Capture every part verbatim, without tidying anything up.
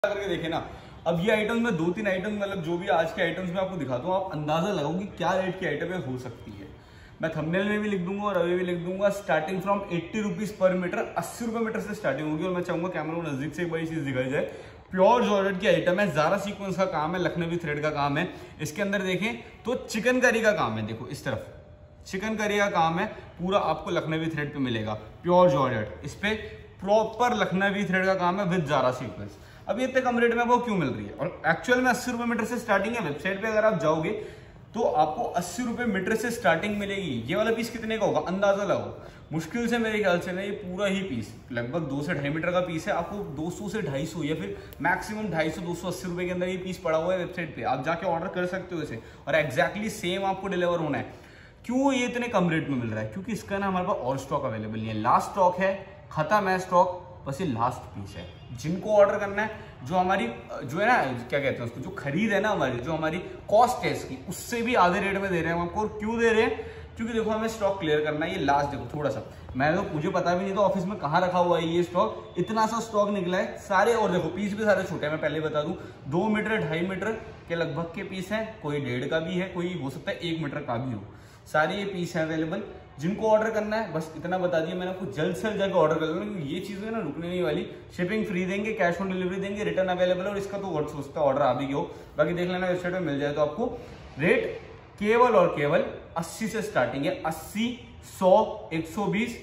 करके देखे ना। अब ये आइटम में दो तीन आइटम मतलब जो भी आज के आइटम्स में आपको दिखाता हूँ, आप अंदाजा लगाओ कि क्या रेट की आइटम हो सकती है। मैं थंबनेल में भी लिख दूंगा और अभी भी लिख दूंगा, starting from eighty rupees per metre, अस्सी रुपए मीटर से स्टार्टिंग होगी। और मैं चाहूंगा कैमरा को नजदीक से एक बार चीज दिखाई जाए। प्योर जॉर्जेट की आइटम है, ज़ारा सीक्वेंस का काम है, लखनवी थ्रेड का काम है। इसके अंदर देखें तो चिकनकारी का काम है, देखो इस तरफ चिकनकारी का काम है, पूरा आपको लखनवी थ्रेड पे मिलेगा प्योर जॉर्जेट। इस पे प्रॉपर लखनवी थ्रेड का काम है विद ज़ारा सीक्वेंस। अब ये इतने कम रेट में वो क्यों मिल रही है? और एक्चुअल में अस्सी रुपए मीटर से स्टार्टिंग है। वेबसाइट पे अगर आप जाओगे तो आपको अस्सी रुपए मीटर से स्टार्टिंग मिलेगी। ये वाला पीस कितने का होगा अंदाजा लगाओ। मुश्किल से मेरे ख्याल से ना ये पूरा ही पीस लगभग दो से ढाई मीटर का पीस है, आपको दो सौ से ढाई सौ या फिर मैक्सिमम ढाई सौ दो सौ अस्सी रुपए के अंदर ये पीस पड़ा हुआ है वेबसाइट पे। आप जाके ऑर्डर कर सकते हो इसे और एक्जैक्टली सेम आपको डिलीवर होना है। क्यों ये इतने कम रेट में मिल रहा है? क्योंकि इसका ना हमारे पास और स्टॉक अवेलेबल नहीं है, लास्ट स्टॉक है, खत्म है स्टॉक, बस ये लास्ट पीस है। जिनको ऑर्डर करना है, जो हमारी जो है ना क्या कहते हैं उसको, जो खरीद है ना हमारी, जो हमारी कॉस्ट है इसकी, उससे भी आधे रेट में दे रहे हैं हम आपको। क्यों दे रहे हैं? क्योंकि देखो हमें स्टॉक क्लियर करना है। ये लास्ट देखो थोड़ा सा, मैं तो मुझे पता भी नहीं था ऑफिस में कहाँ रखा हुआ है ये स्टॉक, इतना सा स्टॉक निकला है सारे। और देखो पीस भी सारे छोटे हैं, मैं पहले बता दूं, दो मीटर ढाई मीटर के लगभग के पीस है, कोई डेढ़ का भी है, कोई हो सकता है एक मीटर का भी हो। सारे ये पीस है अवेलेबल। जिनको ऑर्डर करना है बस इतना बता दिया मैंने आपको, जल्द से जल्द जाकर ऑर्डर कर देना, क्योंकि ये चीजें ना रुकने नहीं वाली। शिपिंग फ्री देंगे, कैश ऑन डिलीवरी देंगे, रिटर्न अवेलेबल है। और इसका तो वर्ड सोचता है ऑर्डर आ भी गया हो, बाकी देख लेना वेबसाइट में मिल जाए। तो आपको रेट केवल और केवल अस्सी से स्टार्टिंग है, अस्सी, सौ, एक सौ बीस,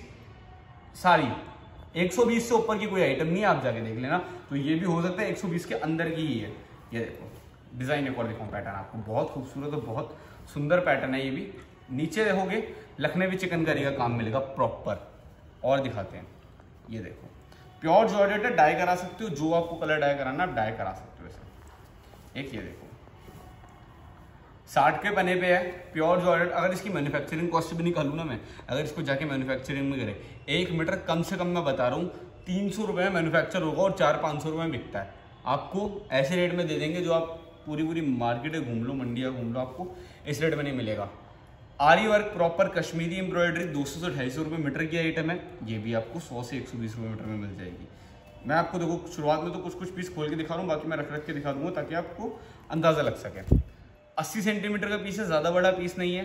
सारी एक सौ बीस से ऊपर की कोई आइटम नहीं है, आप जाके देख लेना। तो ये भी हो सकता है एक सौ बीस के अंदर की ही है। ये देखो डिजाइन एक और देखो, पैटर्न आपको बहुत खूबसूरत और बहुत सुंदर पैटर्न है। ये भी नीचे देखोगे लखनवी चिकनकारी का काम मिलेगा प्रॉपर। और दिखाते हैं, ये देखो प्योर जॉर्जेट है, डाई करा सकते हो, जो आपको कलर डाई कराना आप डाई करा सकते हो इसे। एक ये देखो साठ के पन्ने पे है, प्योर जॉर्जेट। अगर इसकी मैन्युफैक्चरिंग कॉस्ट भी निकालू ना मैं, अगर इसको जाके मैन्युफैक्चरिंग में करे, एक मीटर कम से कम मैं बता रहा हूँ तीन सौ रुपये में मैन्युफैक्चर होगा और चार पाँच सौ रुपये में बिकता है। आपको ऐसे रेट में दे देंगे जो आप पूरी पूरी मार्केट घूम लो, मंडिया घूम लो, आपको इस रेट में नहीं मिलेगा। आरी वर्क प्रॉपर कश्मीरी एम्ब्रॉयडरी दो सौ से ढाई सौ रुपये मीटर की आइटम है। ये भी आपको सौ से एक सौ बीस रुपये मीटर में मिल जाएगी। मैं आपको देखो शुरुआत में तो कुछ कुछ पीस खोल के दिखा रहा हूँ, बाकी मैं रख रख के दिखा दूंगा ताकि आपको अंदाजा लग सके। अस्सी सेंटीमीटर का पीस है, ज़्यादा बड़ा पीस नहीं है,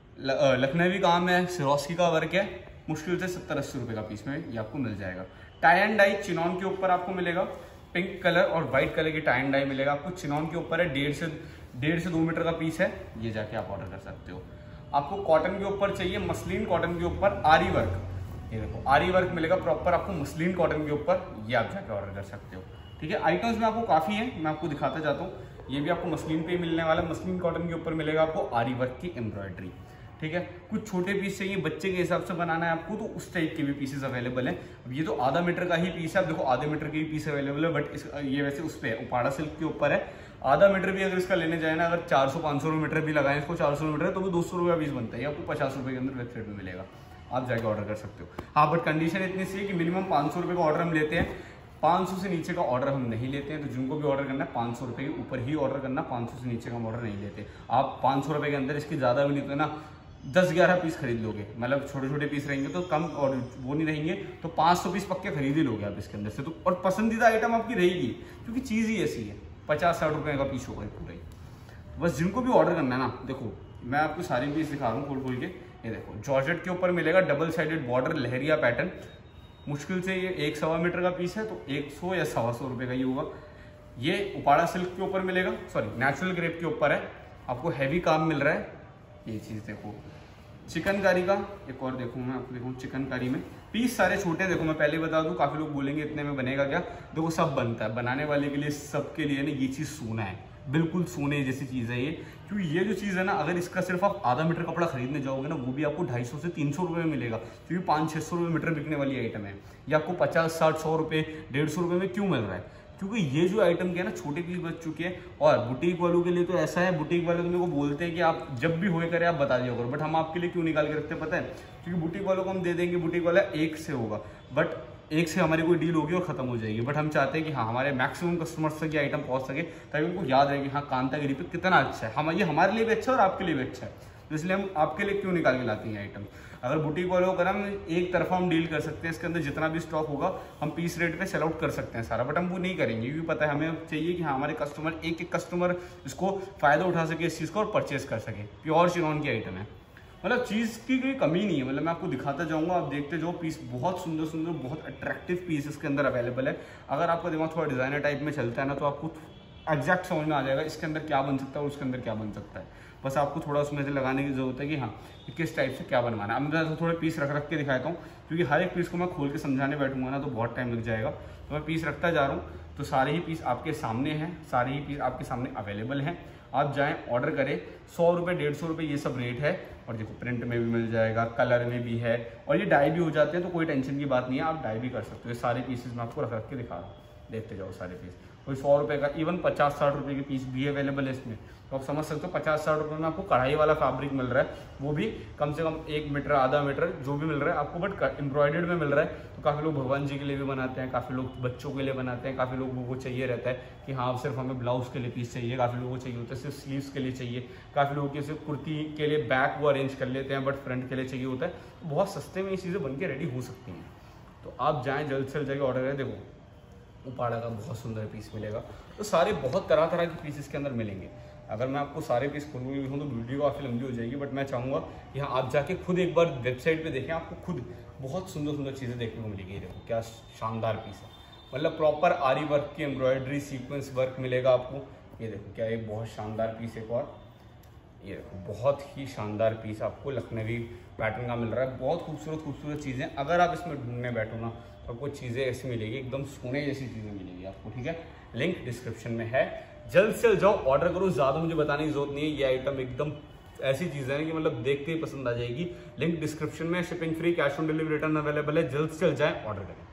लखनवी काम है, सिरोस्की का वर्क है, मुश्किल से सत्तर अस्सी रुपये का पीस में ये आपको मिल जाएगा। टाई एंड डाई चिनॉन के ऊपर आपको मिलेगा, पिंक कलर और व्हाइट कलर की टाई एंड डाई मिलेगा आपको। चिनॉन के ऊपर है, डेढ़ से डेढ़ से दो मीटर का पीस है, ये जाके आप ऑर्डर कर सकते हो। आपको कॉटन के ऊपर चाहिए, मसलिन कॉटन के ऊपर आरी वर्क, ये देखो आरी वर्क मिलेगा प्रॉपर आपको मसलिन कॉटन के ऊपर, ये आप जाके ऑर्डर कर सकते हो। ठीक है, आइटम्स में आपको काफ़ी है, मैं आपको दिखाता जाता हूँ। ये भी आपको मसलिन पे ही मिलने वाला, मसलिन कॉटन के ऊपर मिलेगा आपको आरी वर्क की एम्ब्रॉयडरी। ठीक है, कुछ छोटे पीस चाहिए, बच्चे के हिसाब से बनाना है आपको, तो उस टाइप के भी पीसेस अवेलेबल हैं। अब ये तो आधा मीटर का ही पीस है, आप देखो आधे मीटर के ही पीस अवेलेबल है, बट इस ये वैसे उस पर उपाड़ा सिल्क के ऊपर है। आधा मीटर भी अगर इसका लेने जाए ना, अगर चार सौ पाँच सौ मीटर भी लगाएं इसको, चार सौ मीटर तो भी दो सौ रुपये पीस बनता है, आपको पचास रुपये के अंदर वेबसाइट में मिलेगा, आप जाके ऑर्डर कर सकते हो। हाँ, बट कंडीशन इतनी सी है कि मिनिमम पाँच सौ रुपये का ऑर्डर हम लेते हैं, पाँच सौ से नीचे का ऑर्डर हम नहीं लेते हैं। तो जिनको भी ऑर्डर करना है पाँच सौ रुपये के ऊपर ही ऑर्डर करना, पाँच सौ से नीचे का हम ऑर्डर नहीं लेते। आप पाँच सौ रुपये के अंदर इसकी ज़्यादा भी नहीं तो ना दस ग्यारह पीस खरीद लोगे, मतलब छोटे छोटे पीस रहेंगे तो कम, और वो नहीं रहेंगे तो पाँच सौ पीस पक्के खरीद ही लोगे आप इसके अंदर से। तो और पसंदीदा आइटम आपकी रहेगी, क्योंकि चीज़ ही ऐसी है, पचास साठ रुपये का पीस होगा पूरा ही। बस जिनको भी ऑर्डर करना है ना, देखो मैं आपको सारे पीस दिखा रहा हूँ खोल खोल के। ये देखो जॉर्जेट के ऊपर मिलेगा double sided border leheriya pattern, मुश्किल से ये एक सवा मीटर का पीस है, तो एक सौ या सवा सौ रुपये का ही होगा। ये उपाड़ा सिल्क के ऊपर मिलेगा, सॉरी नेचुरल ग्रेप के ऊपर है, आपको हैवी काम मिल रहा है। ये चीज़ देखो चिकनकारी का, एक और देखूँ मैं आपको, देखूँ चिकनकारी में पीस सारे छोटे, देखो मैं पहले बता दूँ, काफ़ी लोग बोलेंगे इतने में बनेगा क्या, देखो सब बनता है, बनाने वाले के लिए सबके लिए ना ये चीज़ सोना है, बिल्कुल सोने जैसी चीज़ है ये। क्योंकि ये जो चीज़ है ना, अगर इसका सिर्फ आप आधा मीटर कपड़ा खरीदने जाओगे ना, वो भी आपको ढाई सौ से तीन सौ रुपये में मिलेगा, क्योंकि पाँच छः सौ रुपये मीटर बिकने वाली आइटम है। ये आपको पचास साठ सौ रुपये डेढ़ सौ रुपये में क्यों मिल रहा है? क्योंकि ये जो आइटम के है ना छोटे पीस बच चुके हैं। और बुटीक वालों के लिए तो ऐसा है, बुटीक वाले तो मेरे को बोलते हैं कि आप जब भी होए करें आप बता दिया करो, बट हम आपके लिए क्यों निकाल के रखते हैं पता है? क्योंकि बुटीक वालों को हम दे देंगे, बुटीक वाला एक से होगा, बट एक से हमारी कोई डील होगी और खत्म हो जाएगी। बट हम चाहते हैं कि हाँ हमारे मैक्सिमम कस्टमर्स तक ये आइटम पहुंच सके, ताकि उनको याद रहे कि हाँ कांतागिरी पे कितना अच्छा है। हम ये हमारे लिए भी अच्छा है और आपके लिए भी अच्छा है। तो इसलिए हम आपके लिए क्यों निकाल के लाते हैं आइटम। अगर बुटीक वालों को हम एक तरफा हम डील कर सकते हैं, इसके अंदर जितना भी स्टॉक होगा हम पीस रेट पे सेल आउट कर सकते हैं सारा, बट हम वो नहीं करेंगे क्योंकि पता है हमें चाहिए कि हाँ हमारे कस्टमर एक एक कस्टमर इसको फायदा उठा सके इस चीज़ को और परचेज कर सके। प्योर चिनॉन की आइटम है, मतलब चीज़ की कोई कमी नहीं है। मतलब मैं आपको दिखाता जाऊंगा, आप देखते जाओ पीस बहुत सुंदर सुंदर बहुत अट्रैक्टिव पीस इसके अंदर अवेलेबल है। अगर आपका दिमाग थोड़ा डिजाइनर टाइप में चलता है ना तो आपको एग्जैक्ट समझ में आ जाएगा इसके अंदर क्या बन सकता है और उसके अंदर क्या बन सकता है। बस आपको थोड़ा उसमें से लगाने की जरूरत है कि हाँ कि किस टाइप से क्या बनवाना है। अब मैं थोड़े पीस रख रख के दिखाता हूँ क्योंकि हर एक पीस को मैं खोल के समझाने बैठूंगा ना तो बहुत टाइम लग जाएगा। तो मैं पीस रखता जा रहा हूँ, तो सारे ही पीस आपके सामने हैं, सारे ही पीस आपके सामने अवेलेबल हैं। आप जाएँ ऑर्डर करें, सौ रुपये डेढ़ सौ रुपये ये सब रेट है। और देखो प्रिंट में भी मिल जाएगा, कलर में भी है, और ये डाई भी हो जाते हैं तो कोई टेंशन की बात नहीं है, आप डाई भी कर सकते हो। ये सारे पीसेस मैं आपको रख रख के दिखा रहा हूँ, देखते जाओ सारे पीस। कोई सौ रुपये का, इवन पचास साठ रुपये के पीस भी अवेलेबल है इसमें। तो आप समझ सकते हो पचास साठ रुपये में आपको कढ़ाई वाला फैब्रिक मिल रहा है, वो भी कम से कम एक मीटर आधा मीटर जो भी मिल रहा है आपको, बट एम्ब्रॉयडर्ड में मिल रहा है। तो काफ़ी लोग भगवान जी के लिए भी बनाते हैं, काफ़ी लोग बच्चों के लिए बनाते हैं, काफ़ी लोगों को चाहिए रहता है कि हाँ सिर्फ हमें ब्लाउज के लिए पीस चाहिए, काफ़ी लोगों को चाहिए होता है सिर्फ स्लीव्स के लिए चाहिए, काफ़ी लोगों के सिर्फ कुर्ती के लिए बैक वो अरेंज कर लेते हैं बट फ्रंट के लिए चाहिए होता है। तो बहुत सस्ते में ये चीज़ें बन के रेडी हो सकती हैं। तो आप जाएँ जल्द से जल्द जाके ऑर्डर करें। देखो उपाड़ा का बहुत सुंदर पीस मिलेगा, तो सारे बहुत तरह तरह के पीसेस के अंदर मिलेंगे। अगर मैं आपको सारे पीस खोलूँ भी हूँ तो वीडियो काफ़ी लंबी हो जाएगी, बट मैं चाहूँगा कि हाँ आप जाके खुद एक बार वेबसाइट पे देखें, आपको खुद बहुत सुंदर सुंदर चीज़ें देखने को मिलेगी। देखो क्या शानदार पीस है, मतलब प्रॉपर आरी वर्क की एम्ब्रॉयडरी सीक्वेंस वर्क मिलेगा आपको। ये देखो क्या, एक बहुत शानदार पीस एक और, ये देखो बहुत ही शानदार पीस आपको लखनवी पैटर्न का मिल रहा है। बहुत खूबसूरत खूबसूरत चीज़ें, अगर आप इसमें ढूंढने बैठो ना तो आपको चीज़ें ऐसी मिलेगी, एकदम सोने जैसी चीज़ें मिलेगी आपको, ठीक है। लिंक डिस्क्रिप्शन में है, जल्द से जल्द जाओ ऑर्डर करो। ज़्यादा मुझे बताने की जरूरत नहीं है, ये आइटम एकदम ऐसी चीज़ है कि मतलब देखते ही पसंद आ जाएगी। लिंक डिस्क्रिप्शन में, shipping free, cash on delivery, return available है। जल्द से जल्द जाए ऑर्डर करें।